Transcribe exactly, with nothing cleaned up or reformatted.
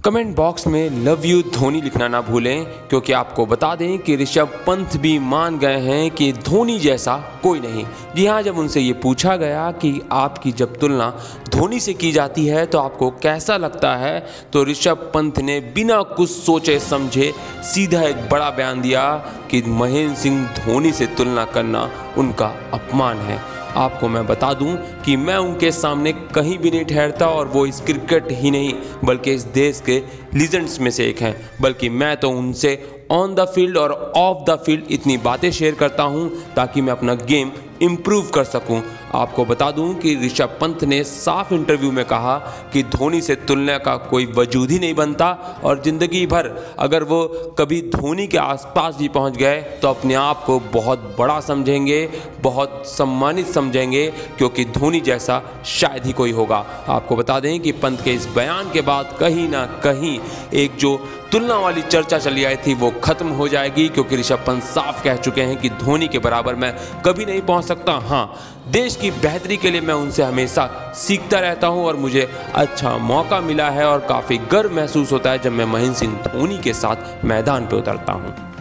Comment box में love you Dhoni लिखना ना भूलें, क्योंकि आपको बता दें कि ऋषभ पंत भी मान गए हैं कि धोनी जैसा कोई नहीं। जी हाँ, जब उनसे ये पूछा गया कि आपकी जब तुलना धोनी से की जाती है तो आपको कैसा लगता है, तो ऋषभ पंत ने बिना कुछ सोचे समझे सीधा एक बड़ा बयान दिया कि महेंद्र सिंह धोनी से तुलना करना उनका अपमान है। आपको मैं बता दूं कि मैं उनके सामने कहीं भी नहीं ठहरता, और वो इस क्रिकेट ही नहीं बल्कि इस देश के लीजेंड्स में से एक हैं। बल्कि मैं तो उनसे ऑन द फील्ड और ऑफ द फील्ड इतनी बातें शेयर करता हूं ताकि मैं अपना गेम इम्प्रूव कर सकूं। आपको बता दूं कि ऋषभ पंत ने साफ इंटरव्यू में कहा कि धोनी से तुलना का कोई वजूद ही नहीं बनता, और ज़िंदगी भर अगर वो कभी धोनी के आसपास भी पहुंच गए तो अपने आप को बहुत बड़ा समझेंगे, बहुत सम्मानित समझेंगे, क्योंकि धोनी जैसा शायद ही कोई होगा। आपको बता दें कि पंत के इस बयान के बाद कहीं ना कहीं एक जो तुलना वाली चर्चा चली आई थी वो खत्म हो जाएगी, क्योंकि ऋषभ पंत साफ कह चुके हैं कि धोनी के बराबर मैं कभी नहीं पहुंच सकता। हाँ, देश की बेहतरी के लिए मैं उनसे हमेशा सीखता रहता हूं, और मुझे अच्छा मौका मिला है और काफ़ी गर्व महसूस होता है जब मैं महेंद्र सिंह धोनी के साथ मैदान पर उतरता हूं।